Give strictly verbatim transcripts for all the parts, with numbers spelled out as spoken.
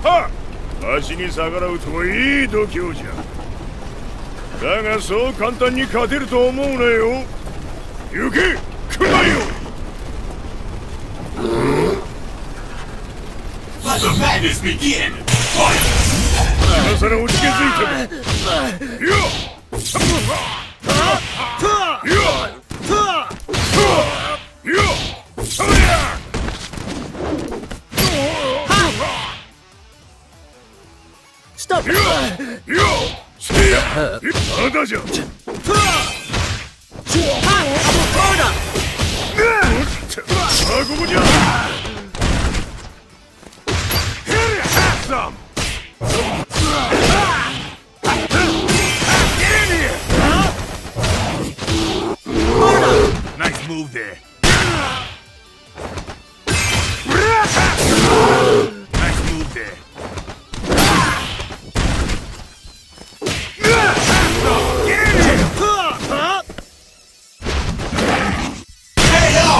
はっ足に逆らうとはいい度胸じゃ。だがそう簡単に勝てると思うなよ。行け来ないよ。 Let the madness begin! 今さら落ち気づいてもよっ Stop! Yo! Stay up! Adaじゃ Order! さあここじゃ Some! Get in here! Nice move there. Nice move there. Get in here! Hey yo!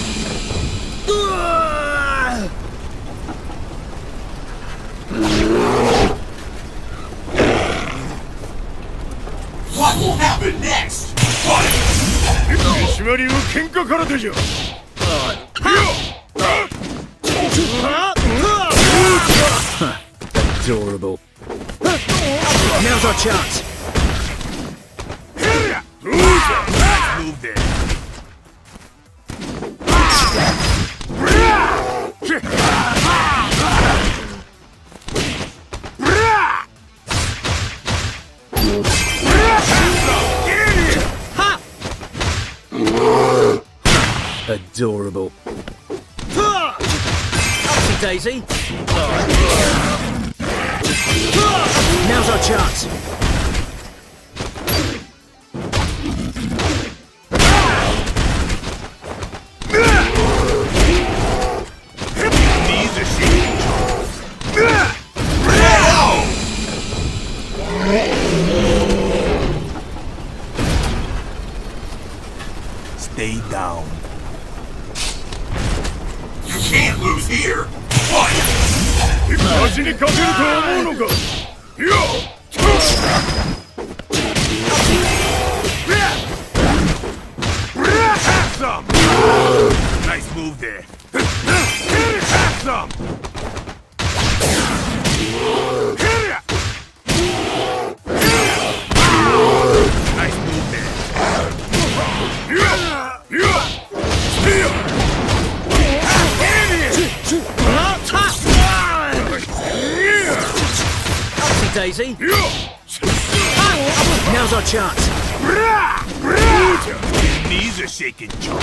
What will happen next? Fight! 締まりは喧嘩からでじゃ。 Adorable. Now's our chance. Move there. Adorable. Upsy daisy. Now's our chance. These are shit. Stay down. You can't lose here! Fight! マジに勝てると思うのか。よっ Some. Nice move there. Some. Nice move there. Steal. Upsy daisy. Now's our chance. Knees are shaking, John.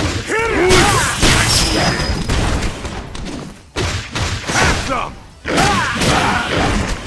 Have some.